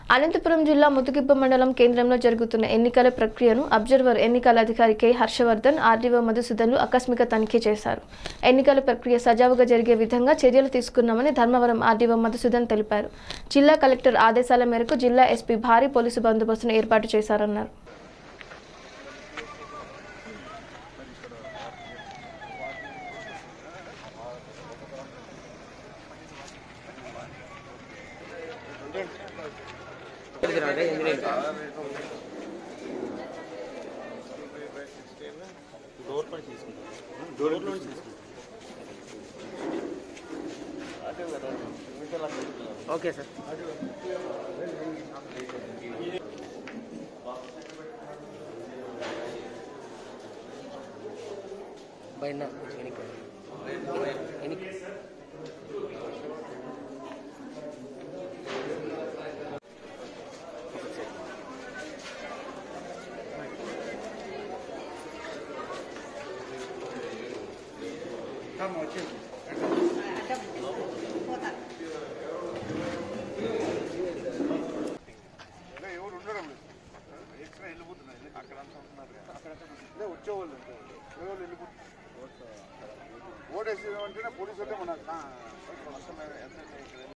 అనంతపురం జిల్లా ముతుగిబ్బ మండలం కేంద్రంలో జరుగుతున్న ఎన్నికల ప్రక్రియను అబ్జర్వర్ ఎన్నికల అధికారి కె హర్షవర్ధన్ ఆర్డీఓ మధుసూదన్లు ఆకస్మిక తనిఖీ చేశారు. ఎన్నికల ప్రక్రియ సజావుగా జరిగే విధంగా చర్యలు తీసుకున్నామని ధర్మవరం ఆర్డీఓ మధుసూదన్ తెలిపారు. జిల్లా కలెక్టర్ ఆదేశాల మేరకు జిల్లా ఎస్పీ భారీ పోలీసు బందోబస్తును ఏర్పాటు చేశారన్నారు. ओके सर बैठना ఓటేసి పోలీసులే మన